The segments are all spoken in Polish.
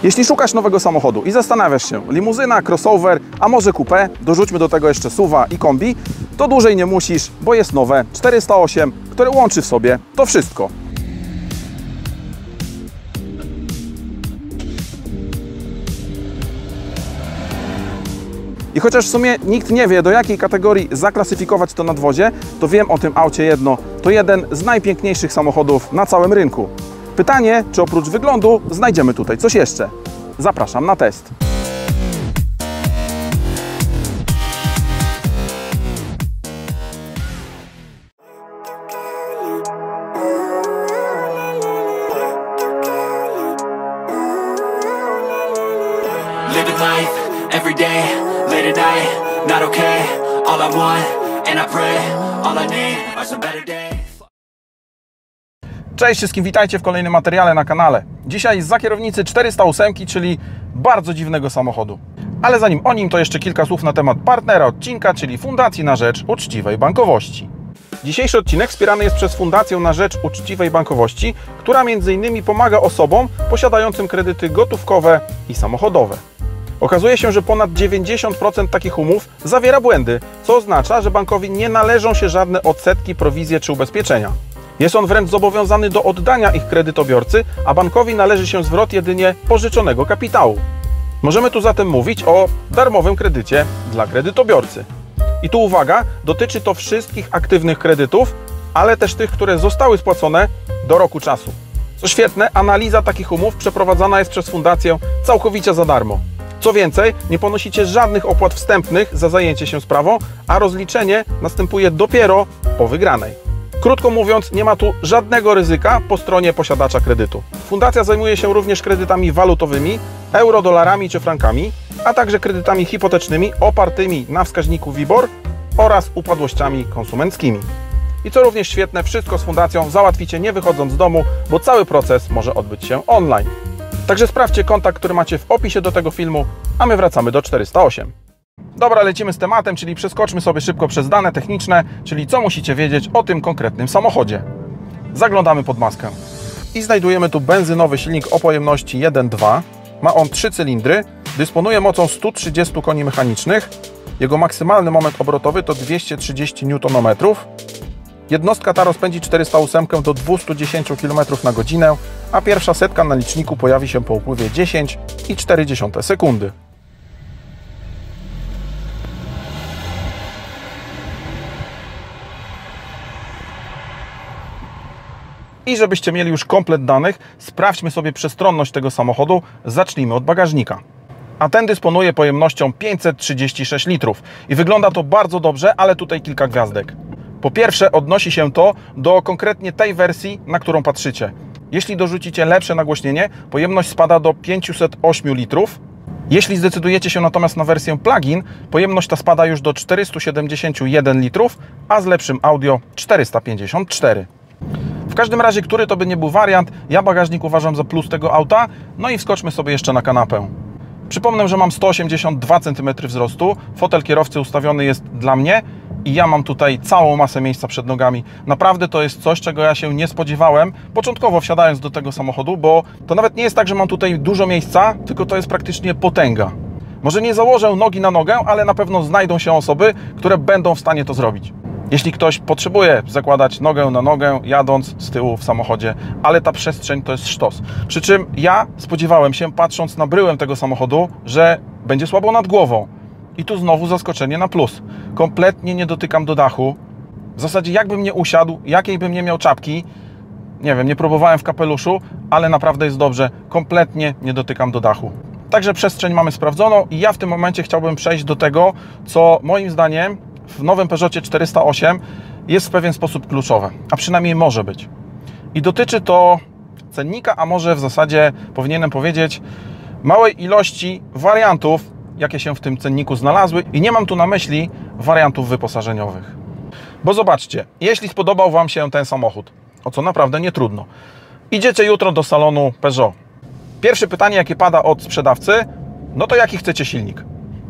Jeśli szukasz nowego samochodu i zastanawiasz się, limuzyna, crossover, a może coupé, dorzućmy do tego jeszcze SUV-a i kombi, to dłużej nie musisz, bo jest nowe 408, które łączy w sobie to wszystko. I chociaż w sumie nikt nie wie, do jakiej kategorii zaklasyfikować to nadwozie, to wiem o tym aucie jedno. To jeden z najpiękniejszych samochodów na całym rynku. Pytanie, czy oprócz wyglądu znajdziemy tutaj coś jeszcze? Zapraszam na test. Living life every day, late at night, not okay. All I want, and I pray, all I need are some better days. Cześć wszystkim, witajcie w kolejnym materiale na kanale. Dzisiaj zza kierownicy 408, czyli bardzo dziwnego samochodu. Ale zanim o nim, to jeszcze kilka słów na temat partnera odcinka, czyli Fundacji na Rzecz Uczciwej Bankowości. Dzisiejszy odcinek wspierany jest przez Fundację na Rzecz Uczciwej Bankowości, która m.in. pomaga osobom posiadającym kredyty gotówkowe i samochodowe. Okazuje się, że ponad 90% takich umów zawiera błędy, co oznacza, że bankowi nie należą się żadne odsetki, prowizje czy ubezpieczenia. Jest on wręcz zobowiązany do oddania ich kredytobiorcy, a bankowi należy się zwrot jedynie pożyczonego kapitału. Możemy tu zatem mówić o darmowym kredycie dla kredytobiorcy. I tu uwaga, dotyczy to wszystkich aktywnych kredytów, ale też tych, które zostały spłacone do roku czasu. Co świetne, analiza takich umów przeprowadzana jest przez Fundację całkowicie za darmo. Co więcej, nie ponosicie żadnych opłat wstępnych za zajęcie się sprawą, a rozliczenie następuje dopiero po wygranej. Krótko mówiąc, nie ma tu żadnego ryzyka po stronie posiadacza kredytu. Fundacja zajmuje się również kredytami walutowymi, euro, dolarami czy frankami, a także kredytami hipotecznymi opartymi na wskaźniku WIBOR oraz upadłościami konsumenckimi. I co również świetne, wszystko z Fundacją załatwicie nie wychodząc z domu, bo cały proces może odbyć się online. Także sprawdźcie kontakt, który macie w opisie do tego filmu, a my wracamy do 408. Dobra, lecimy z tematem, czyli przeskoczmy sobie szybko przez dane techniczne, czyli co musicie wiedzieć o tym konkretnym samochodzie. Zaglądamy pod maskę i znajdujemy tu benzynowy silnik o pojemności 1.2. Ma on 3 cylindry, dysponuje mocą 130 koni mechanicznych. Jego maksymalny moment obrotowy to 230 Nm. Jednostka ta rozpędzi 408 do 210 km na godzinę, a pierwsza setka na liczniku pojawi się po upływie 10,4 sekundy. I żebyście mieli już komplet danych, sprawdźmy sobie przestronność tego samochodu. Zacznijmy od bagażnika. A ten dysponuje pojemnością 536 litrów. I wygląda to bardzo dobrze, ale tutaj kilka gwiazdek. Po pierwsze, odnosi się to do konkretnie tej wersji, na którą patrzycie. Jeśli dorzucicie lepsze nagłośnienie, pojemność spada do 508 litrów. Jeśli zdecydujecie się natomiast na wersję plug-in, pojemność ta spada już do 471 litrów, a z lepszym audio 454. W każdym razie, który to by nie był wariant, ja bagażnik uważam za plus tego auta. No i wskoczmy sobie jeszcze na kanapę. Przypomnę, że mam 182 cm wzrostu, fotel kierowcy ustawiony jest dla mnie i ja mam tutaj całą masę miejsca przed nogami. Naprawdę to jest coś, czego ja się nie spodziewałem, początkowo wsiadając do tego samochodu, bo to nawet nie jest tak, że mam tutaj dużo miejsca, tylko to jest praktycznie potęga. Może nie założę nogi na nogę, ale na pewno znajdą się osoby, które będą w stanie to zrobić. Jeśli ktoś potrzebuje zakładać nogę na nogę, jadąc z tyłu w samochodzie, ale ta przestrzeń to jest sztos. Przy czym ja spodziewałem się, patrząc na bryłę tego samochodu, że będzie słabo nad głową. I tu znowu zaskoczenie na plus. Kompletnie nie dotykam do dachu. W zasadzie jakbym nie usiadł, jakiej bym nie miał czapki, nie wiem, nie próbowałem w kapeluszu, ale naprawdę jest dobrze. Kompletnie nie dotykam do dachu. Także przestrzeń mamy sprawdzoną i ja w tym momencie chciałbym przejść do tego, co moim zdaniem w nowym Peugeotie 408 jest w pewien sposób kluczowe, a przynajmniej może być. I dotyczy to cennika, a może w zasadzie powinienem powiedzieć małej ilości wariantów, jakie się w tym cenniku znalazły, i nie mam tu na myśli wariantów wyposażeniowych. Bo zobaczcie, jeśli spodobał Wam się ten samochód, o co naprawdę nie trudno, idziecie jutro do salonu Peugeot. Pierwsze pytanie, jakie pada od sprzedawcy, no to jaki chcecie silnik?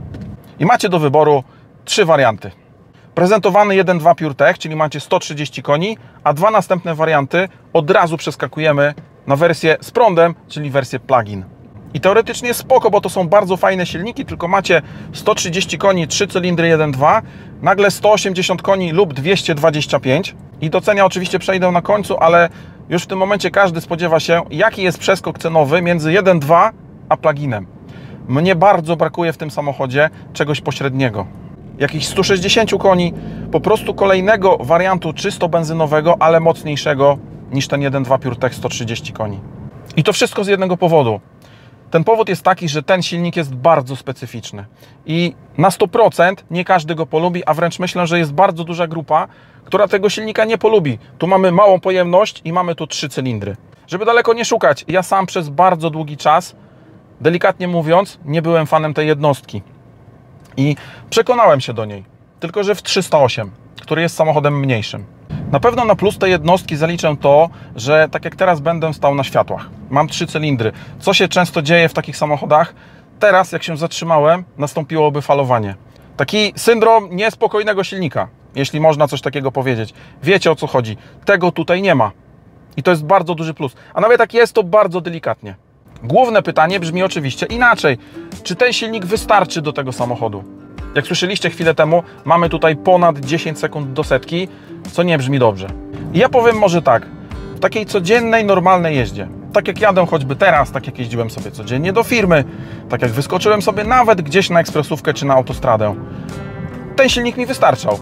I macie do wyboru 3 warianty. Prezentowany 1.2 PureTech, czyli macie 130 koni, a 2 następne warianty od razu przeskakujemy na wersję z prądem, czyli wersję plug-in. I teoretycznie jest spoko, bo to są bardzo fajne silniki, tylko macie 130 koni, 3 cylindry 1.2, nagle 180 koni lub 225 i do cenia oczywiście przejdę na końcu, ale już w tym momencie każdy spodziewa się, jaki jest przeskok cenowy między 1.2 a plug-inem. Mnie bardzo brakuje w tym samochodzie czegoś pośredniego. Jakichś 160 koni, po prostu kolejnego wariantu czysto benzynowego, ale mocniejszego niż ten 1.2 PureTech 130 koni. I to wszystko z jednego powodu. Ten powód jest taki, że ten silnik jest bardzo specyficzny i na 100% nie każdy go polubi, a wręcz myślę, że jest bardzo duża grupa, która tego silnika nie polubi. Tu mamy małą pojemność i mamy tu 3 cylindry. Żeby daleko nie szukać, ja sam przez bardzo długi czas, delikatnie mówiąc, nie byłem fanem tej jednostki i przekonałem się do niej, tylko że w 308, który jest samochodem mniejszym. Na pewno na plus tej jednostki zaliczę to, że tak jak teraz będę stał na światłach. Mam 3 cylindry. Co się często dzieje w takich samochodach? Teraz, jak się zatrzymałem, nastąpiłoby falowanie. Taki syndrom niespokojnego silnika, jeśli można coś takiego powiedzieć. Wiecie, o co chodzi. Tego tutaj nie ma. I to jest bardzo duży plus. A nawet jak jest, to bardzo delikatnie. Główne pytanie brzmi oczywiście inaczej. Czy ten silnik wystarczy do tego samochodu? Jak słyszeliście chwilę temu, mamy tutaj ponad 10 sekund do setki, co nie brzmi dobrze. I ja powiem może tak, w takiej codziennej, normalnej jeździe, tak jak jadę choćby teraz, tak jak jeździłem sobie codziennie do firmy, tak jak wyskoczyłem sobie nawet gdzieś na ekspresówkę czy na autostradę, ten silnik mi wystarczał.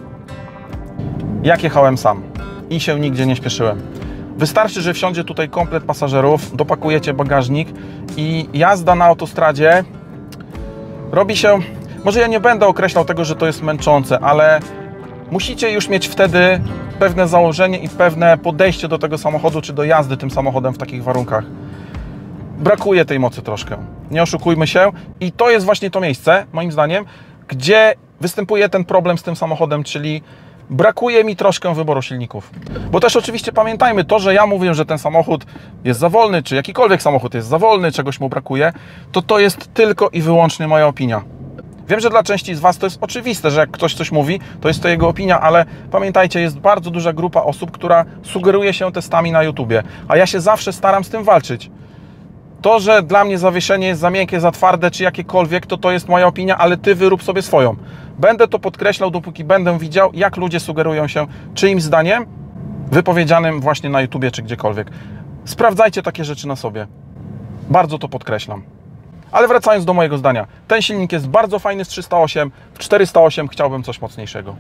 Jak jechałem sam i się nigdzie nie śpieszyłem. Wystarczy, że wsiądzie tutaj komplet pasażerów, dopakujecie bagażnik i jazda na autostradzie robi się... Może ja nie będę określał tego, że to jest męczące, ale musicie już mieć wtedy pewne założenie i pewne podejście do tego samochodu, czy do jazdy tym samochodem w takich warunkach. Brakuje tej mocy troszkę, nie oszukujmy się. I to jest właśnie to miejsce, moim zdaniem, gdzie występuje ten problem z tym samochodem, czyli brakuje mi troszkę wyboru silników. Bo też oczywiście pamiętajmy, to, że ja mówię, że ten samochód jest za wolny, czy jakikolwiek samochód jest za wolny, czegoś mu brakuje, to jest tylko i wyłącznie moja opinia. Wiem, że dla części z Was to jest oczywiste, że jak ktoś coś mówi, to jest to jego opinia, ale pamiętajcie, jest bardzo duża grupa osób, która sugeruje się testami na YouTubie, a ja się zawsze staram z tym walczyć. To, że dla mnie zawieszenie jest za miękkie, za twarde, czy jakiekolwiek, to jest moja opinia, ale Ty wyrób sobie swoją. Będę to podkreślał, dopóki będę widział, jak ludzie sugerują się czyimś zdaniem, wypowiedzianym właśnie na YouTubie, czy gdziekolwiek. Sprawdzajcie takie rzeczy na sobie. Bardzo to podkreślam. Ale wracając do mojego zdania, ten silnik jest bardzo fajny z 308, w 408 chciałbym coś mocniejszego.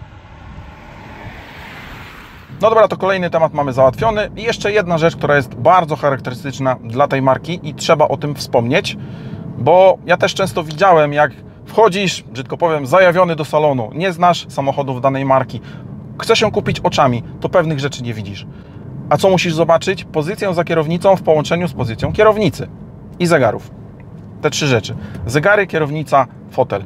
No dobra, to kolejny temat mamy załatwiony i jeszcze jedna rzecz, która jest bardzo charakterystyczna dla tej marki i trzeba o tym wspomnieć, bo ja też często widziałem, jak wchodzisz, brzydko powiem, zajawiony do salonu, nie znasz samochodów danej marki, chcesz ją kupić oczami, to pewnych rzeczy nie widzisz. A co musisz zobaczyć? Pozycję za kierownicą w połączeniu z pozycją kierownicy i zegarów. Te 3 rzeczy. Zegary, kierownica, fotel.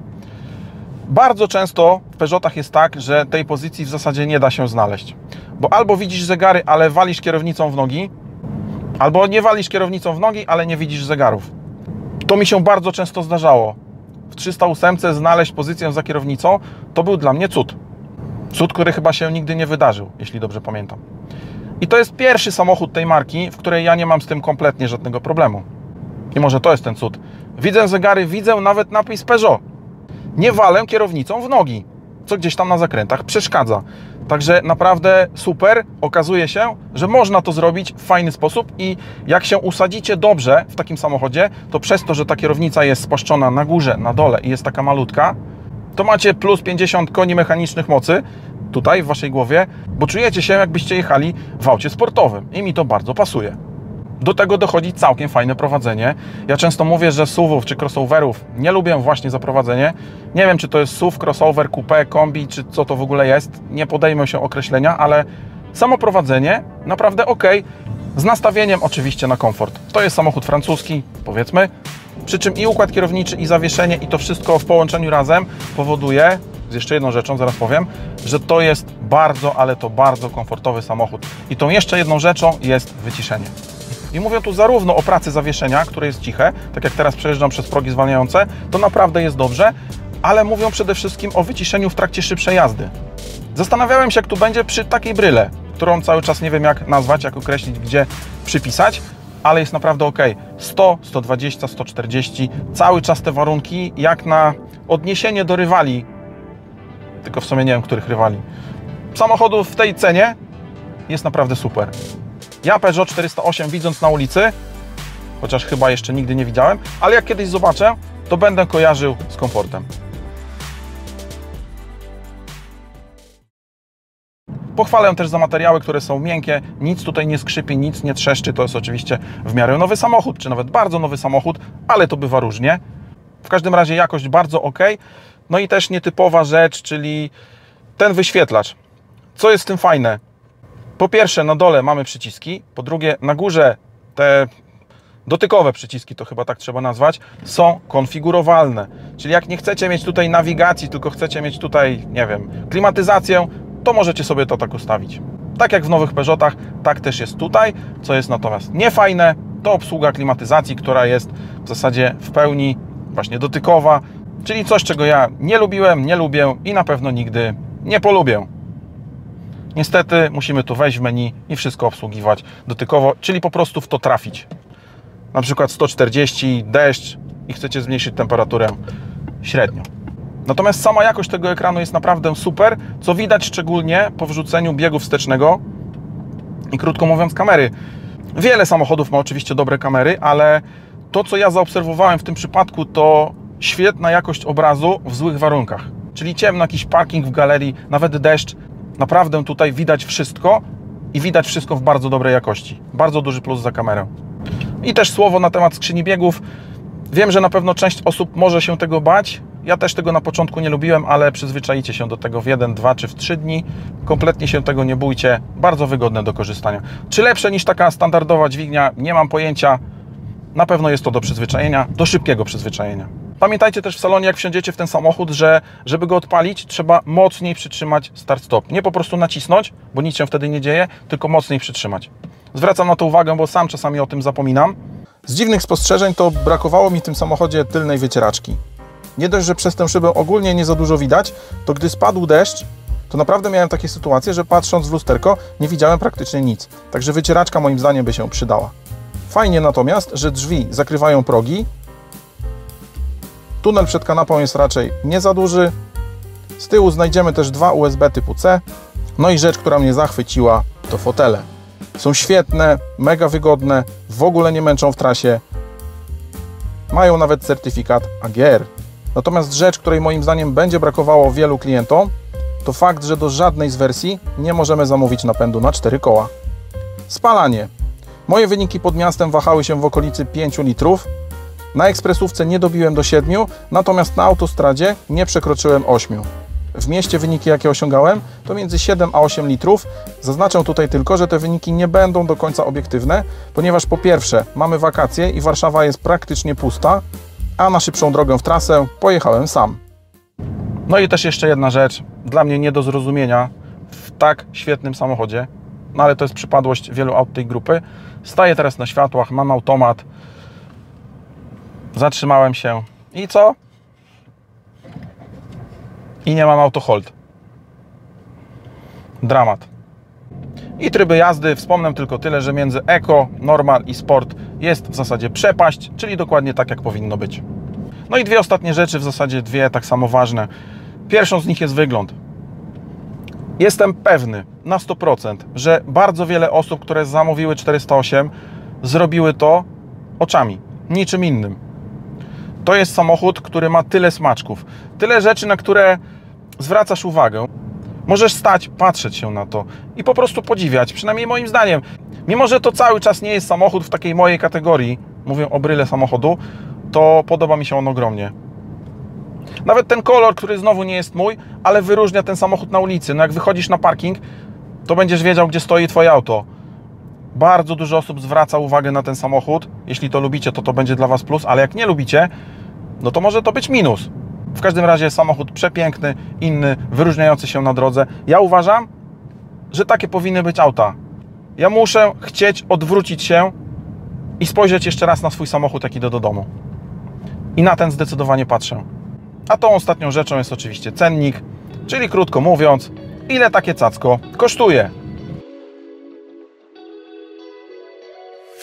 Bardzo często w Peugeotach jest tak, że tej pozycji w zasadzie nie da się znaleźć. Bo albo widzisz zegary, ale walisz kierownicą w nogi, albo nie walisz kierownicą w nogi, ale nie widzisz zegarów. To mi się bardzo często zdarzało. W 308 znaleźć pozycję za kierownicą to był dla mnie cud. Cud, który chyba się nigdy nie wydarzył, jeśli dobrze pamiętam. I to jest pierwszy samochód tej marki, w której ja nie mam z tym kompletnie żadnego problemu. I może to jest ten cud. Widzę zegary, widzę nawet napis Peugeot. Nie walę kierownicą w nogi, co gdzieś tam na zakrętach przeszkadza. Także naprawdę super. Okazuje się, że można to zrobić w fajny sposób i jak się usadzicie dobrze w takim samochodzie, to przez to, że ta kierownica jest spłaszczona na górze, na dole i jest taka malutka, to macie plus 50 koni mechanicznych mocy tutaj w Waszej głowie, bo czujecie się, jakbyście jechali w aucie sportowym i mi to bardzo pasuje. Do tego dochodzi całkiem fajne prowadzenie. Ja często mówię, że SUV-ów czy crossoverów nie lubię właśnie za prowadzenie. Nie wiem, czy to jest SUV, crossover, coupé, kombi, czy co to w ogóle jest. Nie podejmę się określenia, ale samo prowadzenie naprawdę ok. Z nastawieniem oczywiście na komfort. To jest samochód francuski, powiedzmy. Przy czym i układ kierowniczy, i zawieszenie, i to wszystko w połączeniu razem powoduje, z jeszcze jedną rzeczą, zaraz powiem, że to jest bardzo, ale to bardzo komfortowy samochód. I tą jeszcze jedną rzeczą jest wyciszenie. I mówię tu zarówno o pracy zawieszenia, które jest ciche, tak jak teraz przejeżdżam przez progi zwalniające, to naprawdę jest dobrze, ale mówią przede wszystkim o wyciszeniu w trakcie szybszej jazdy. Zastanawiałem się, jak tu będzie przy takiej bryle, którą cały czas nie wiem jak nazwać, jak określić, gdzie przypisać, ale jest naprawdę ok. 100, 120, 140, cały czas te warunki jak na odniesienie do rywali, tylko w sumie nie wiem, których rywali. Samochodów w tej cenie jest naprawdę super. Ja Peugeot 408 widząc na ulicy, chociaż chyba jeszcze nigdy nie widziałem, ale jak kiedyś zobaczę, to będę kojarzył z komfortem. Pochwalę też za materiały, które są miękkie, nic tutaj nie skrzypi, nic nie trzeszczy, to jest oczywiście w miarę nowy samochód, czy nawet bardzo nowy samochód, ale to bywa różnie. W każdym razie jakość bardzo ok. No i też nietypowa rzecz, czyli ten wyświetlacz. Co jest w tym fajne? Po pierwsze na dole mamy przyciski, po drugie na górze te dotykowe przyciski, to chyba tak trzeba nazwać, są konfigurowalne. Czyli jak nie chcecie mieć tutaj nawigacji, tylko chcecie mieć tutaj, nie wiem, klimatyzację, to możecie sobie to tak ustawić. Tak jak w nowych Peugeotach, tak też jest tutaj. Co jest natomiast niefajne, to obsługa klimatyzacji, która jest w zasadzie w pełni właśnie dotykowa, czyli coś, czego ja nie lubiłem, nie lubię i na pewno nigdy nie polubię. Niestety musimy tu wejść w menu i wszystko obsługiwać dotykowo, czyli po prostu w to trafić. Na przykład 140, deszcz i chcecie zmniejszyć temperaturę średnio. Natomiast sama jakość tego ekranu jest naprawdę super, co widać szczególnie po wrzuceniu biegu wstecznego i krótko mówiąc kamery. Wiele samochodów ma oczywiście dobre kamery, ale to, co ja zaobserwowałem w tym przypadku, to świetna jakość obrazu w złych warunkach. Czyli ciemno, jakiś parking w galerii, nawet deszcz. Naprawdę tutaj widać wszystko i widać wszystko w bardzo dobrej jakości. Bardzo duży plus za kamerę. I też słowo na temat skrzyni biegów. Wiem, że na pewno część osób może się tego bać. Ja też tego na początku nie lubiłem, ale przyzwyczajicie się do tego w 1, 2 czy w 3 dni. Kompletnie się tego nie bójcie. Bardzo wygodne do korzystania. Czy lepsze niż taka standardowa dźwignia? Nie mam pojęcia. Na pewno jest to do przyzwyczajenia, do szybkiego przyzwyczajenia. Pamiętajcie też w salonie, jak wsiądziecie w ten samochód, że żeby go odpalić, trzeba mocniej przytrzymać start-stop. Nie po prostu nacisnąć, bo nic się wtedy nie dzieje, tylko mocniej przytrzymać. Zwracam na to uwagę, bo sam czasami o tym zapominam. Z dziwnych spostrzeżeń to brakowało mi w tym samochodzie tylnej wycieraczki. Nie dość, że przez tę szybę ogólnie nie za dużo widać, to gdy spadł deszcz, to naprawdę miałem takie sytuacje, że patrząc w lusterko nie widziałem praktycznie nic. Także wycieraczka moim zdaniem by się przydała. Fajnie natomiast, że drzwi zakrywają progi. Tunel przed kanapą jest raczej nie za duży. Z tyłu znajdziemy też 2 USB typu C. No i rzecz, która mnie zachwyciła, to fotele. Są świetne, mega wygodne, w ogóle nie męczą w trasie. Mają nawet certyfikat AGR. Natomiast rzecz, której moim zdaniem będzie brakowało wielu klientom, to fakt, że do żadnej z wersji nie możemy zamówić napędu na 4 koła. Spalanie. Moje wyniki pod miastem wahały się w okolicy 5 litrów. Na ekspresówce nie dobiłem do 7, natomiast na autostradzie nie przekroczyłem 8. W mieście wyniki, jakie osiągałem, to między 7 a 8 litrów. Zaznaczę tutaj tylko, że te wyniki nie będą do końca obiektywne, ponieważ po pierwsze mamy wakacje i Warszawa jest praktycznie pusta, a na szybszą drogę w trasę pojechałem sam. No i też jeszcze jedna rzecz, dla mnie nie do zrozumienia w tak świetnym samochodzie, no ale to jest przypadłość wielu aut tej grupy. Staję teraz na światłach, mam automat, zatrzymałem się i co? I nie mam auto hold. Dramat. I tryby jazdy, wspomnę tylko tyle, że między Eco, Normal i Sport jest w zasadzie przepaść, czyli dokładnie tak, jak powinno być. No i dwie ostatnie rzeczy, w zasadzie dwie tak samo ważne. Pierwszą z nich jest wygląd. Jestem pewny na 100%, że bardzo wiele osób, które zamówiły 408, zrobiły to oczami, niczym innym. To jest samochód, który ma tyle smaczków, tyle rzeczy, na które zwracasz uwagę. Możesz stać, patrzeć się na to i po prostu podziwiać, przynajmniej moim zdaniem. Mimo że to cały czas nie jest samochód w takiej mojej kategorii, mówię o bryle samochodu, to podoba mi się on ogromnie. Nawet ten kolor, który znowu nie jest mój, ale wyróżnia ten samochód na ulicy. No jak wychodzisz na parking, to będziesz wiedział, gdzie stoi Twoje auto. Bardzo dużo osób zwraca uwagę na ten samochód. Jeśli to lubicie, to będzie dla Was plus, ale jak nie lubicie, no to może to być minus. W każdym razie samochód przepiękny, inny, wyróżniający się na drodze. Ja uważam, że takie powinny być auta. Ja muszę chcieć odwrócić się i spojrzeć jeszcze raz na swój samochód, jak idę do domu. I na ten zdecydowanie patrzę. A tą ostatnią rzeczą jest oczywiście cennik, czyli krótko mówiąc, ile takie cacko kosztuje.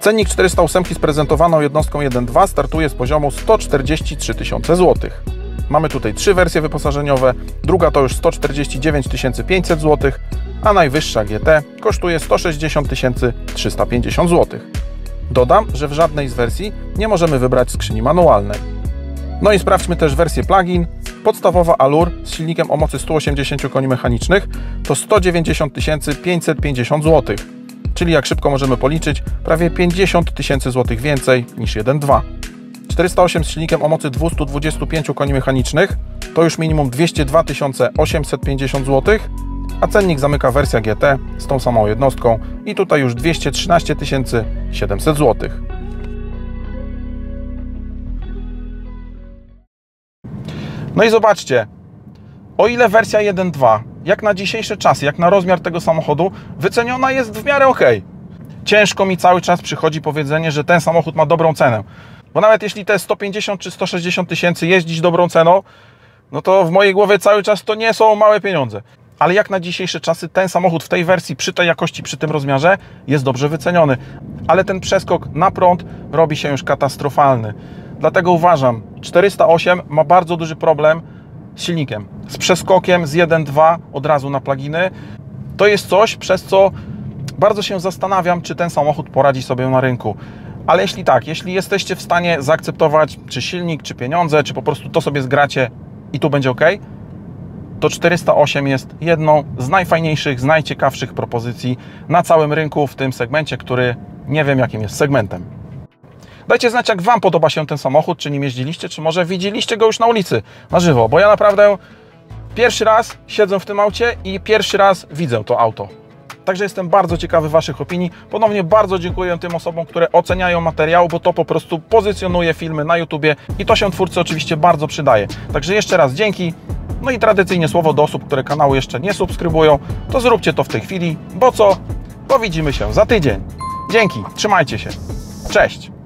Cennik 408 z prezentowaną jednostką 1.2 startuje z poziomu 143 tysiące złotych. Mamy tutaj 3 wersje wyposażeniowe, druga to już 149 500 zł, a najwyższa GT kosztuje 160 350 zł. Dodam, że w żadnej z wersji nie możemy wybrać skrzyni manualnej. No i sprawdźmy też wersję plug-in. Podstawowa Allure z silnikiem o mocy 180 koni mechanicznych to 190 550 zł, czyli jak szybko możemy policzyć, prawie 50 tysięcy złotych więcej niż 1.2. 408 z silnikiem o mocy 225 koni mechanicznych to już minimum 202 850 zł, a cennik zamyka wersja GT z tą samą jednostką i tutaj już 213 700 zł. No i zobaczcie, o ile wersja 1.2, jak na dzisiejsze czasy, jak na rozmiar tego samochodu, wyceniona jest w miarę ok. Ciężko mi cały czas przychodzi powiedzenie, że ten samochód ma dobrą cenę. Bo nawet jeśli te 150 czy 160 tysięcy jeździć dobrą ceną, no to w mojej głowie cały czas to nie są małe pieniądze. Ale jak na dzisiejsze czasy ten samochód w tej wersji, przy tej jakości, przy tym rozmiarze jest dobrze wyceniony. Ale ten przeskok na prąd robi się już katastrofalny. Dlatego uważam, 408 ma bardzo duży problem z silnikiem. Z przeskokiem z 1.2 od razu na pluginy. To jest coś, przez co bardzo się zastanawiam, czy ten samochód poradzi sobie na rynku. Ale jeśli tak, jeśli jesteście w stanie zaakceptować czy silnik, czy pieniądze, czy po prostu to sobie zgracie i tu będzie ok, to 408 jest jedną z najfajniejszych, z najciekawszych propozycji na całym rynku w tym segmencie, który nie wiem jakim jest segmentem. Dajcie znać, jak Wam podoba się ten samochód, czy nim jeździliście, czy może widzieliście go już na ulicy, na żywo, bo ja naprawdę pierwszy raz siedzę w tym aucie i pierwszy raz widzę to auto. Także jestem bardzo ciekawy Waszych opinii. Ponownie bardzo dziękuję tym osobom, które oceniają materiał, bo to po prostu pozycjonuje filmy na YouTubie i to się twórcy oczywiście bardzo przydaje. Także jeszcze raz dzięki. No i tradycyjnie słowo do osób, które kanału jeszcze nie subskrybują, to zróbcie to w tej chwili, bo co? Bo widzimy się za tydzień. Dzięki, trzymajcie się. Cześć!